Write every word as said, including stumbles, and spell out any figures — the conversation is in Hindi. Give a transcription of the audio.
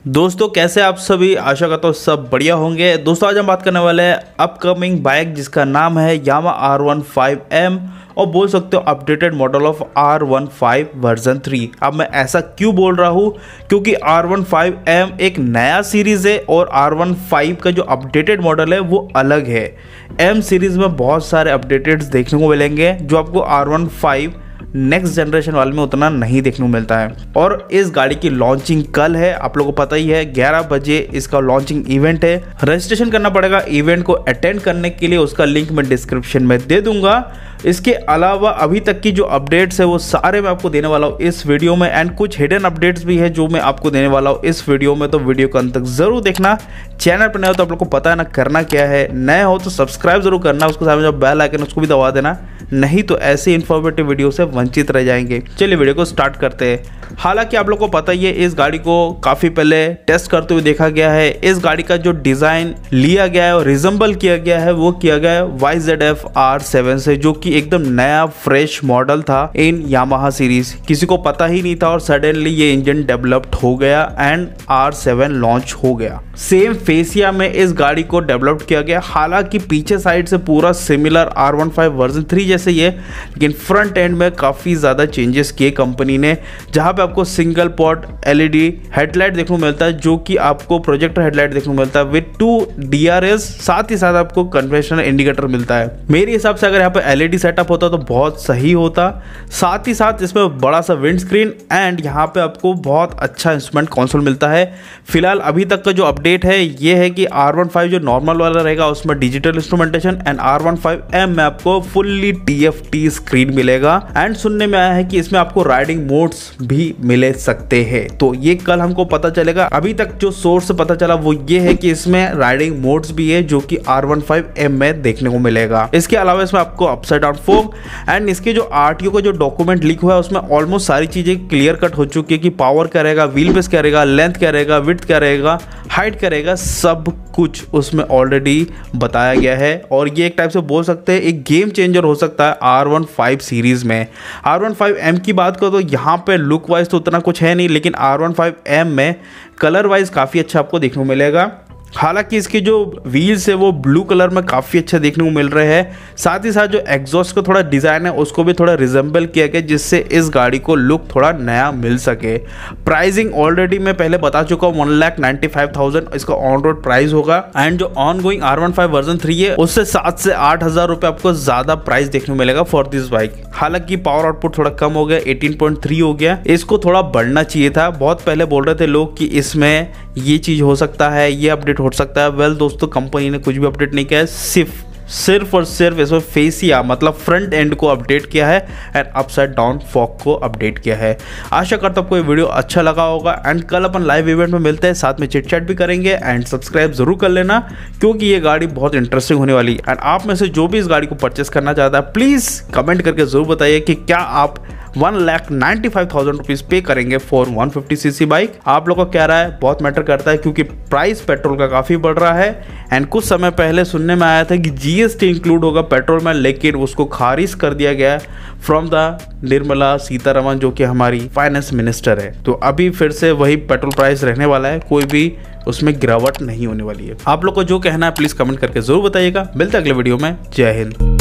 दोस्तों कैसे आप सभी, आशा करता हूँ सब बढ़िया होंगे। दोस्तों आज हम बात करने वाले हैं अपकमिंग बाइक जिसका नाम है Yamaha R one five M और बोल सकते हो updated model of R one five version three. अब मैं ऐसा क्यों बोल रहा हूँ, क्योंकि आर वन फाइव एम एक नया सीरीज़ है और आर वन फाइव का जो अपडेटेड मॉडल है वो अलग है। एम सीरीज़ में बहुत सारे अपडेटेड्स देखने को मिलेंगे जो आपको R one five next generation वाले में उतना नहीं देखने को मिलता है। और इस गाड़ी की लॉन्चिंग कल है, आप लोगों को पता ही है, ग्यारह बजे इसका लॉन्चिंग इवेंट है। रजिस्ट्रेशन करना पड़ेगा इवेंट को अटेंड करने के लिए, उसका लिंक मैं डिस्क्रिप्शन में दे दूंगा। इसके अलावा अभी तक की जो अपडेट्स है वो सारे मैं आपको देने वाला हूँ इस वीडियो में, एंड कुछ हिडन अपडेट्स भी है जो मैं आपको देने वाला हूँ इस वीडियो में, तो वीडियो को अंत तक जरूर देखना। चैनल पर नए हो तो आप लोग को पता है ना करना क्या है, नए हो तो सब्सक्राइब जरूर करना, उसके सामने जो बेल आइकन उसको भी दबा देना, नहीं तो ऐसे इन्फॉर्मेटिव वीडियो से वंचित रह जाएंगे। चलिए वीडियो को स्टार्ट करते हैं। हालांकि आप लोग को पता ही है इस गाड़ी को काफ़ी पहले टेस्ट करते हुए देखा गया है। इस गाड़ी का जो डिज़ाइन लिया गया है और रिजेंबल किया गया है वो किया गया है Y Z F R seven से, जो कि एकदम नया फ्रेश मॉडल था इन यामाहा सीरीज। किसी को पता ही नहीं था और सडनली ये इंजन डेवलप्ड हो गया एंड आर सेवन लॉन्च हो गया। सेम फेसिया में इस गाड़ी को डेवलप किया गया, हालांकि पीछे साइड से पूरा similar R one five version three जैसे ही है, लेकिन फ्रंट एंड में काफ़ी ज़्यादा चेंजेस किए कंपनी ने, जहाँ पे आपको सिंगल पॉट एलईडी हेडलाइट देखने को मिलता है, जो कि आपको प्रोजेक्टर हेडलाइट देखने को मिलता है विद टू डीआरएस, साथ ही साथ आपको कन्वेंशनल इंडिकेटर मिलता है। मेरे हिसाब से अगर यहाँ पे एलईडी सेटअप होता तो बहुत सही होता। साथ ही साथ इसमें बड़ा सा विंड स्क्रीन एंड यहाँ पे आपको बहुत अच्छा इंस्ट्रूमेंट कंसोल मिलता है। फिलहाल अभी तक का जो अपडेट है ये है कि आर वन फाइव जो नॉर्मल वाला रहेगा उसमें digital instrumentation, and R one five M में आपको फुल्ली टीएफटी स्क्रीन मिलेगा। एंड सुनने में आया है कि इसमें आपको राइडिंग मोड्स भी मिले सकते हैं, तो ये कल हमको पता चलेगा। अभी तक जो सोर्स से पता चला वो ये है कि इसमें राइडिंग मोड्स भी है जो कि आर वन फाइव एम में देखने को मिलेगा। इसके अलावा इसमें आपको अपसाइड डाउन फोक एंड इसके जो आरटीओ का जो डॉक्यूमेंट लीक हुआ है उसमें ऑलमोस्ट सारी चीजें क्लियर कट हो चुकी है कि पावर क्या रहेगा, व्हील बेस क्या रहेगा, लेंथ क्या रहेगा, विड्थ क्या रहेगा, हाइट क्या रहेगा, सब कुछ उसमें ऑलरेडी बताया गया है। और ये एक टाइप से बोल सकते हैं एक गेम चेंजर हो सकता है आर वन फाइव सीरीज में। आर वन फाइव एम की बात करो तो यहाँ पे लुक वाइज तो उतना कुछ है नहीं, लेकिन आर वन फाइव एम में कलर वाइज काफ़ी अच्छा आपको देखने को मिलेगा। हालांकि इसके जो व्हील्स है वो ब्लू कलर में काफ़ी अच्छे देखने को मिल रहे हैं। साथ ही साथ जो एग्जॉस्ट का थोड़ा डिज़ाइन है उसको भी थोड़ा रिजेंबल किया गया, जिससे इस गाड़ी को लुक थोड़ा नया मिल सके। प्राइसिंग ऑलरेडी मैं पहले बता चुका हूँ, one lakh ninety five thousand इसका ऑन रोड प्राइस होगा। एंड जो on going R one five version three है उससे सात से आठ हज़ार रुपये आपको ज़्यादा प्राइस देखने को मिलेगा फॉर दिस बाइक। हालांकि पावर आउटपुट थोड़ा कम हो गया, एटीन पॉइंट थ्री हो गया, इसको थोड़ा बढ़ना चाहिए था। बहुत पहले बोल रहे थे लोग कि इसमें ये चीज़ हो सकता है, ये अपडेट हो सकता है। वेल दोस्तों, कंपनी ने कुछ भी अपडेट नहीं किया है, सिर्फ सिर्फ और सिर्फ इसमें फेसिया मतलब फ्रंट एंड को अपडेट किया है एंड अपसाइड डाउन फॉक को अपडेट किया है। आशा करता हूँ आपको ये वीडियो अच्छा लगा होगा एंड कल अपन लाइव इवेंट में मिलते हैं, साथ में चिट चैट भी करेंगे। एंड सब्सक्राइब जरूर कर लेना क्योंकि ये गाड़ी बहुत इंटरेस्टिंग होने वाली है। एंड आप में से जो भी इस गाड़ी को परचेस करना चाहता है प्लीज़ कमेंट करके जरूर बताइए कि क्या आप one lakh ninety five thousand rupees pay करेंगे for one fifty C C bike. आप लोगों को क्या रहा है, बहुत मैटर करता है क्योंकि प्राइस पेट्रोल का काफ़ी बढ़ रहा है। एंड कुछ समय पहले सुनने में आया था कि जीएसटी इंक्लूड होगा पेट्रोल में, लेकिन उसको खारिज कर दिया गया फ्रॉम द निर्मला सीतारमण जो कि हमारी फाइनेंस मिनिस्टर है। तो अभी फिर से वही पेट्रोल प्राइस रहने वाला है, कोई भी उसमें गिरावट नहीं होने वाली है। आप लोग को जो कहना है प्लीज़ कमेंट करके जरूर बताइएगा। मिलते हैं अगले वीडियो में। जय हिंद।